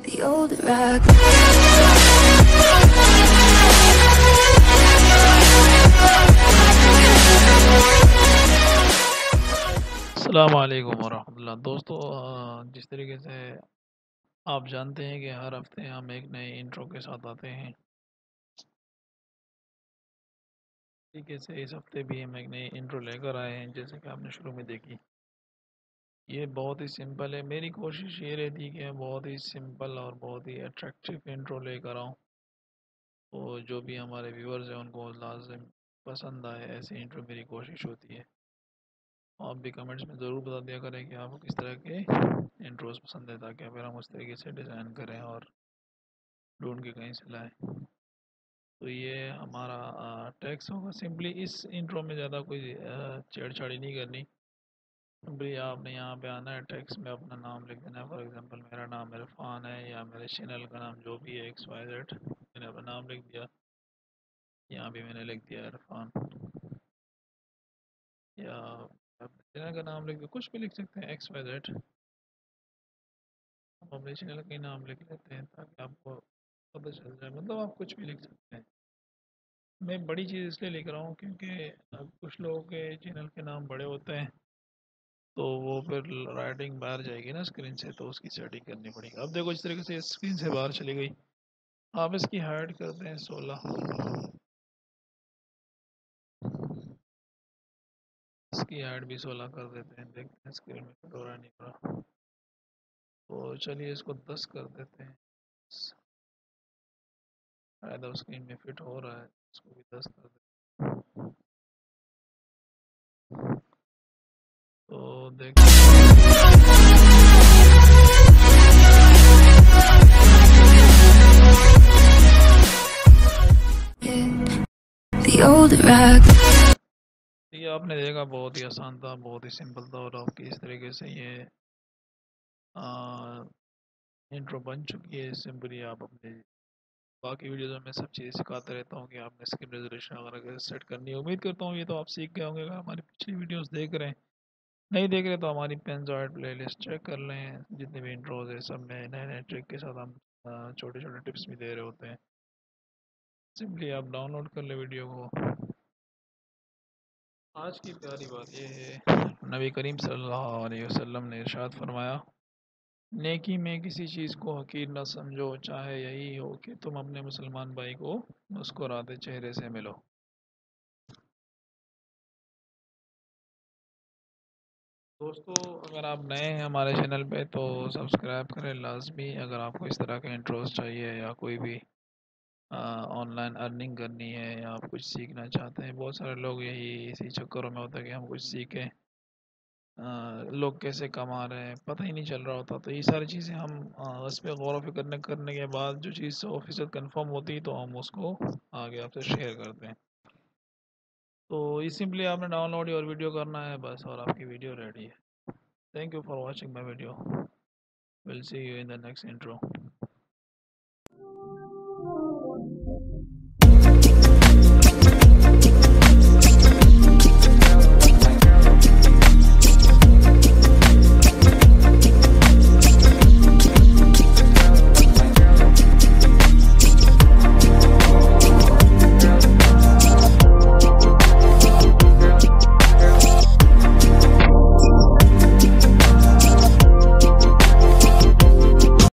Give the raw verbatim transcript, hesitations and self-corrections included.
The older I अस्सलाम वालेकुम वरहमतुल्लाह। दोस्तों, अ, जिस तरीके से आप जानते हैं कि हर हफ्ते हम एक नए इंट्रो के साथ आते हैं, तरीके से इस हफ्ते भी हम एक नई इंट्रो लेकर आए हैं। जैसे कि आपने शुरू में देखी, ये बहुत ही सिंपल है। मेरी कोशिश ये रहती है कि मैं बहुत ही सिंपल और बहुत ही अट्रैक्टिव इंट्रो लेकर आऊँ, तो जो भी हमारे व्यूअर्स हैं उनको लाजिम पसंद आए। ऐसी इंट्रो मेरी कोशिश होती है। आप भी कमेंट्स में ज़रूर बता दिया करें कि आपको किस तरह के इंट्रोज पसंद है, ताकि फिर हम उस तरीके से डिज़ाइन करें और ढूंढ के कहीं से लाएं। तो ये हमारा टैक्स होगा। सिंपली इस इंट्रो में ज़्यादा कोई अ, छेड़छाड़ी नहीं करनी। सिंपली आपने यहाँ पे आना है, टैक्स में अपना नाम लिख देना है। फॉर एग्जांपल मेरा नाम इरफान है, या मेरे चैनल का नाम जो भी है, एक्स वाई जेड, मैंने अपना नाम लिख दिया। यहाँ भी मैंने लिख दिया इरफान, या अपने चैनल का नाम लिख दिया। कुछ भी लिख सकते हैं, एक्स वाई जेड। हम अपने चैनल का ही नाम लिख लेते हैं ताकि आपको पता चल जाए। मतलब आप कुछ भी लिख सकते हैं। मैं बड़ी चीज़ इसलिए लिख रहा हूँ क्योंकि अब कुछ लोगों के चैनल के नाम बड़े होते हैं, तो वो फिर राइटिंग बाहर जाएगी ना स्क्रीन से, तो उसकी सेटिंग करनी पड़ेगी। अब देखो, इस तरीके से स्क्रीन से बाहर चली गई। आप इसकी हाइट करते हैं सोलह, इसकी हाइट भी सोलह कर देते हैं। देखते हैं स्क्रीन में फिट हो रहा है नहीं हो रहा। तो चलिए इसको दस कर देते हैं। शायद अब स्क्रीन में फिट हो रहा है, इसको भी दस कर देते हैं। तो देख, the older I ये आपने देखा, बहुत ही आसान था, बहुत ही सिंपल था, और आपकी इस तरीके से ये इंट्रो बन चुकी है। सिंपली आप अपने बाकी वीडियोज़ में मैं सब चीज़ें सिखाता रहता हूँ कि आपने स्क्रीन रेजोल्यूशन वगैरह कैसे सेट करनी है। उम्मीद करता हूँ ये तो आप सीख गए होंगे। अगर हमारी पिछली वीडियोस देख रहे हैं, नहीं देख रहे, तो हमारी पेंजॉइड प्लेलिस्ट चेक कर लें। जितने भी इंट्रोज है सब में नए नए ट्रिक के साथ हम छोटे छोटे टिप्स भी दे रहे होते हैं। सिंपली आप डाउनलोड कर ले वीडियो को। आज की प्यारी बात यह है, नबी करीम सल्लल्लाहु अलैहि वसल्लम ने इरशाद फरमाया, नेकी में किसी चीज़ को हकीर न समझो, चाहे यही हो कि तुम अपने मुसलमान भाई को मुस्कुराते चेहरे से मिलो। दोस्तों, अगर आप नए हैं हमारे चैनल पे तो सब्सक्राइब करें लाजमी। अगर आपको इस तरह के इंट्रोस चाहिए, या कोई भी ऑनलाइन अर्निंग करनी है, या आप कुछ सीखना चाहते हैं, बहुत सारे लोग यही इसी चक्करों में होता है कि हम कुछ सीखें। अ, लोग कैसे कमा रहे हैं पता ही नहीं चल रहा होता। तो ये सारी चीज़ें हम अ, उस पर गौर व फिक्र करने करने के बाद जो चीज़ सौ फीसद कन्फर्म होती है, तो हम उसको आगे आपसे शेयर करते हैं। तो ये सिंपली आपने डाउनलोड और वीडियो करना है बस, और आपकी वीडियो रेडी है। Thank you for watching my video. We'll see you in the next intro.